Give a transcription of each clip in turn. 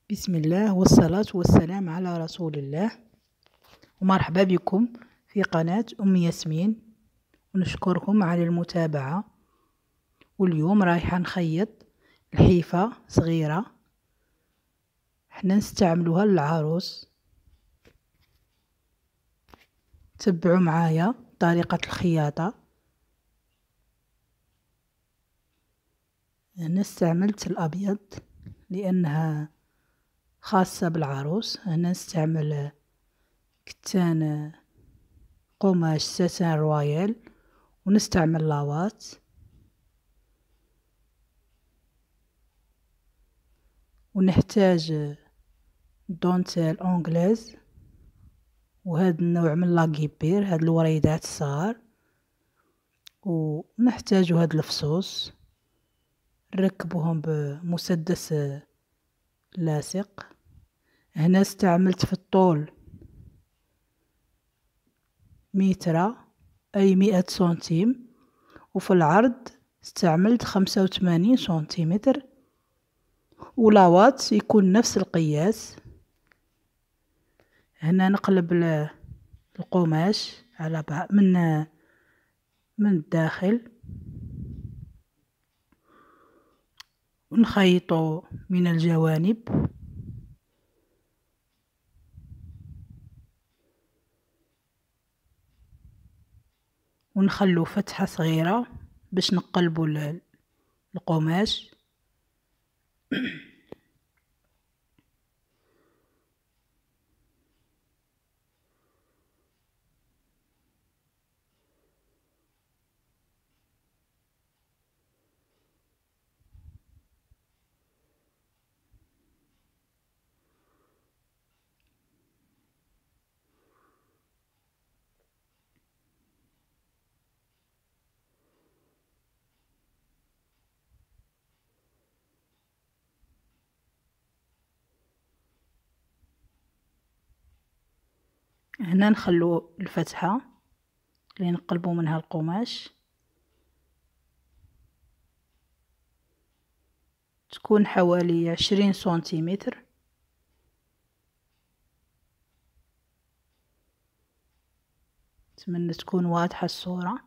بسم الله والصلاة والسلام على رسول الله، ومرحبا بكم في قناة أم ياسمين، ونشكركم على المتابعة. واليوم رايحة نخيط لحيفة صغيرة حنا نستعملوها للعروس. تبعوا معايا طريقة الخياطة. هنا استعملت الأبيض لأنها خاصة بالعروس. هنا نستعمل كتان قماش ساتان رويال، ونستعمل لاوات، ونحتاج دونتيل انجليز، وهذا النوع من لاكيبير، هاد الوريدات الصغار، ونحتاج هاد الفصوص نركبوهم بمسدس لاصق. هنا استعملت في الطول مترة أي 100 سنتيم، وفي العرض استعملت 85 سنتيمتر، ولاوات يكون نفس القياس. هنا نقلب القماش على من الداخل، ونخيطه من الجوانب، ونخلو فتحة صغيرة باش نقلبوا القماش. هنا نخلو الفتحة اللي نقلبوا منها القماش تكون حوالي 20 سنتيمتر. أتمنى تكون واضحة الصورة.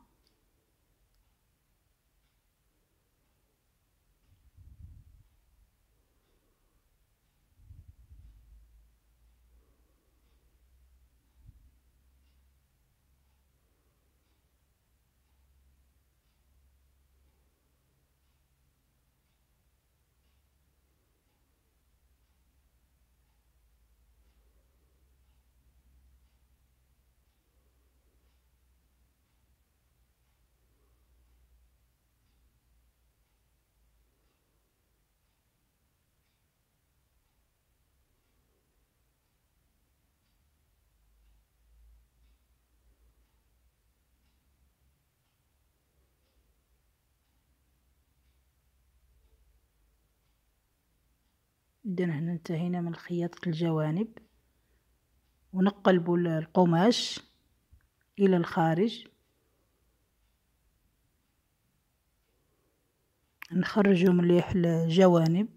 إذن هنا انتهينا من خياطة الجوانب، ونقلب القماش إلى الخارج، نخرجو مليح الجوانب.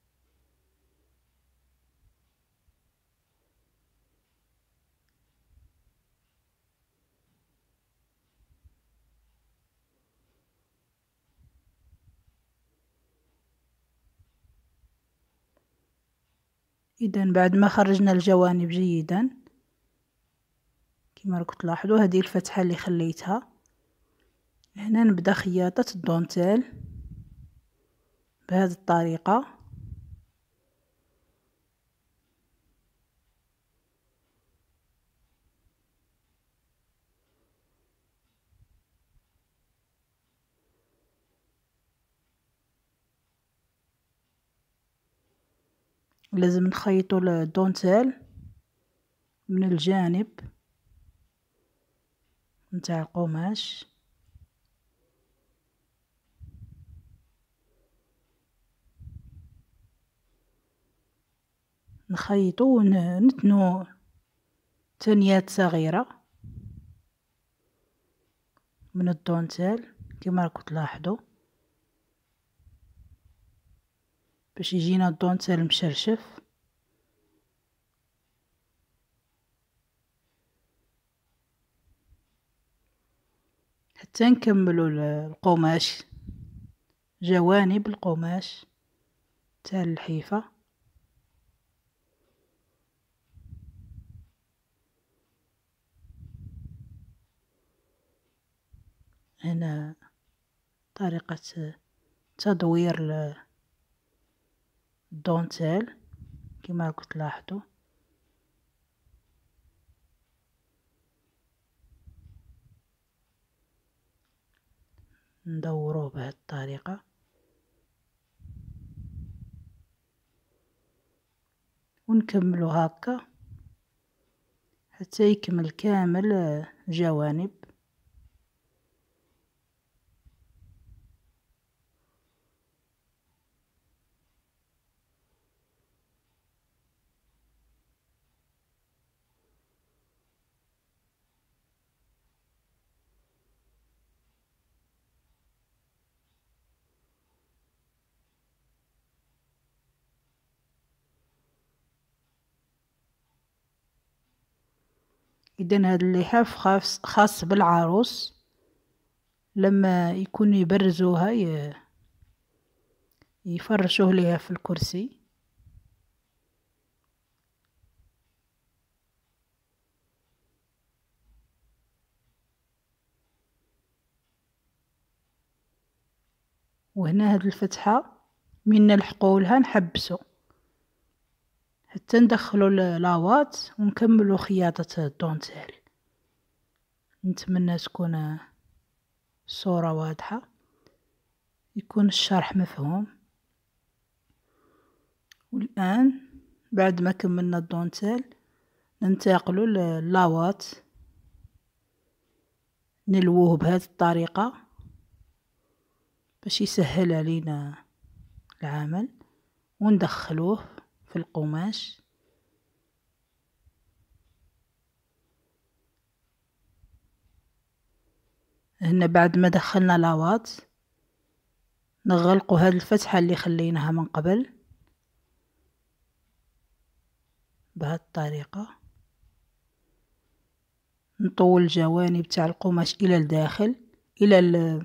إذن بعد ما خرجنا الجوانب جيدا كما راكم تلاحظوا، هذه الفتحة اللي خليتها. هنا نبدأ خياطة الدونتيل بهذه الطريقة. لازم نخيطوا الدونتيل من الجانب نتاع القماش، نخيطوا ونتنو تنيات صغيرة من الدونتيل كما راكم تلاحظوا، باش يجينا الدونتيل مشرشف. حتى نكملو القماش، جوانب القماش تاع اللحيفة. هنا طريقة تدوير الدونتيل كما راكم تلاحظوا. ندوروه بهذه الطريقة ونكملو هكا حتى يكمل كامل الجوانب. إذن هذا اللحاف خاص بالعروس، لما يكون يبرزوها يفرشوه ليها في الكرسي. وهنا هاد الفتحة من نلحقولها نحبسو حتى ندخلو لاواط ونكملو خياطة الدونتيل. نتمنى تكون الصورة واضحة، يكون الشرح مفهوم. والآن بعد ما كملنا الدونتيل ننتقلوا للاواط، نلووه بهذه الطريقة باش يسهل علينا العمل، وندخلوه في القماش. هنا بعد ما دخلنا لاواط نغلقوا هذه الفتحة اللي خليناها من قبل بهذه الطريقة. نطول الجوانب تاع القماش الى الداخل، الى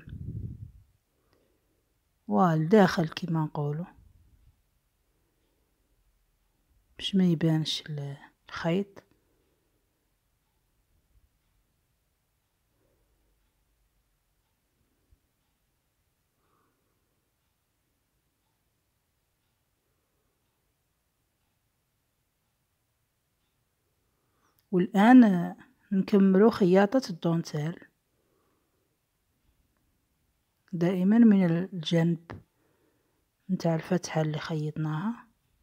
الداخل كما نقولوا، باش ما يبانش الخيط. والآن نكملوا خياطة الدونتيل دائما من الجنب نتاع الفتحة اللي خيطناها.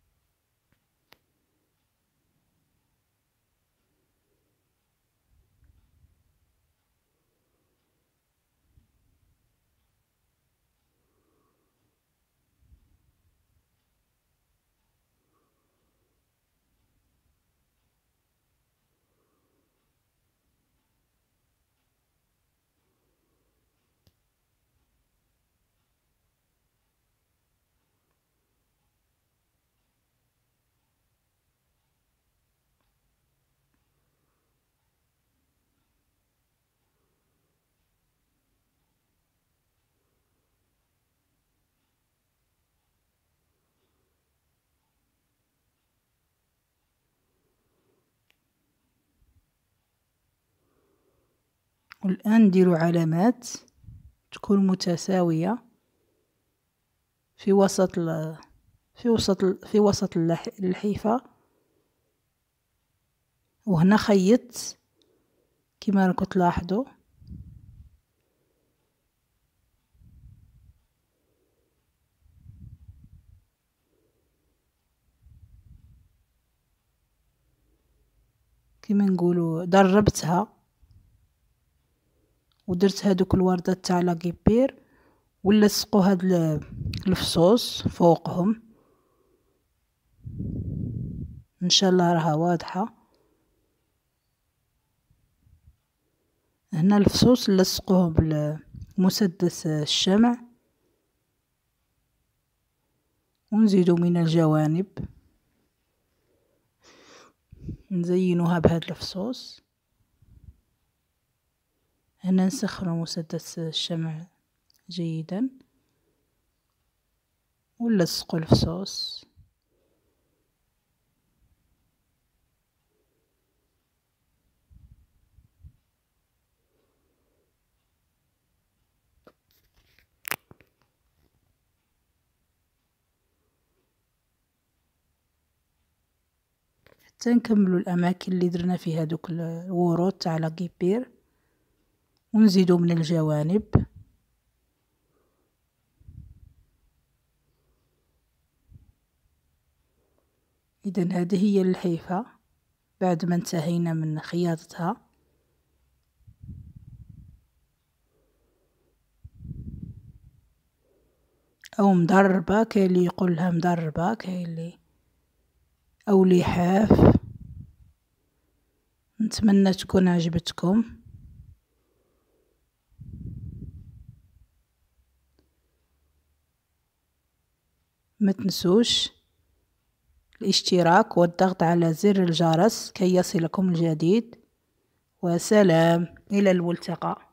والآن نديروا علامات تكون متساوية في وسط اللحيفة. وهنا خيط كما راكم تلاحظوا. كما نقولوا دربتها ودرت هذوك الوردات تاع لاكيبير، ولصقوا هاد الفصوص فوقهم. ان شاء الله راها واضحه. هنا الفصوص لصقوهم بالمسدس الشمع، ونزيدوا من الجوانب نزينوها بهاد الفصوص. هنا نسخن مسدس الشمع جيدا ونلصقه الفصوص. حتى نكملو الاماكن اللي درنا فيها دوك الورود تاع لاكيبير ونزيدو من الجوانب. اذا هذه هي اللحيفة بعد ما انتهينا من خياطتها. او مدربة، كاين اللي يقول لها مدربة، كاين اللي او لحاف. نتمنى تكون عجبتكم. ما تنسوش الاشتراك والضغط على زر الجرس كي يصلكم الجديد. وسلام، إلى الملتقى.